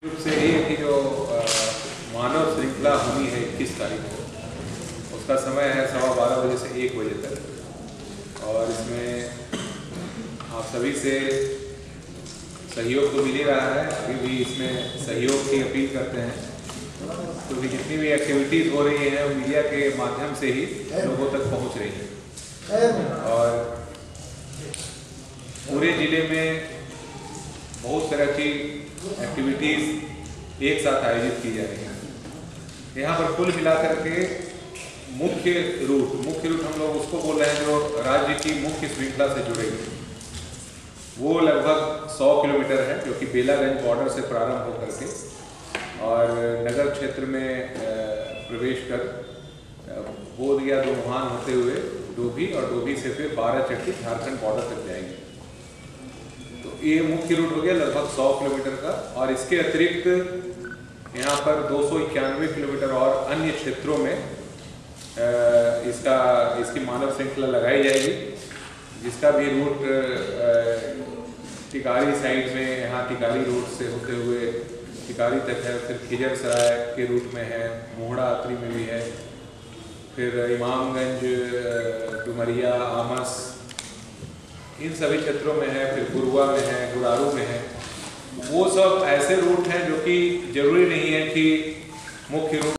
से ही कि जो मानव श्रृंखला होनी है 21 तारीख को, उसका समय है 12:15 बजे से 1 बजे तक। और इसमें आप सभी से सहयोग तो मिल ही रहा है, अभी भी इसमें सहयोग की अपील करते हैं, क्योंकि जितनी भी एक्टिविटीज़ हो रही हैं मीडिया के माध्यम से ही लोगों तक पहुंच रही हैं। और पूरे ज़िले में बहुत तरह की एक्टिविटीज़ एक साथ आयोजित की जा रही हैं। यहाँ पर कुल मिलाकर के मुख्य रूट हम लोग उसको बोल रहे हैं जो राज्य की मुख्य श्रृंखला से जुड़े हुए, वो लगभग 100 किलोमीटर है, जो कि बेलागंज बॉर्डर से प्रारंभ होकर के और नगर क्षेत्र में प्रवेश कर बोधगया दोमुहान होते हुए डोभी और डोभी से फिर 12 चट्टी झारखंड बॉर्डर तक जाएंगे। तो ये मुख्य रूट हो गया लगभग 100 किलोमीटर का। और इसके अतिरिक्त यहाँ पर 291 किलोमीटर और अन्य क्षेत्रों में इसकी मानव श्रृंखला लगाई जाएगी, जिसका भी रूट टिकारी साइड में, यहाँ टिकारी रोड से होते हुए टिकारी तक है, फिर खिजर सराय के रूट में है, मोहड़ा अतरी में भी है, फिर इमामगंज, डुमरिया, आमस, इन सभी क्षेत्रों में है, फिर गुरुआ में है, गुरारू में है। वो सब ऐसे रूट हैं जो कि जरूरी नहीं है कि मुख्य रूट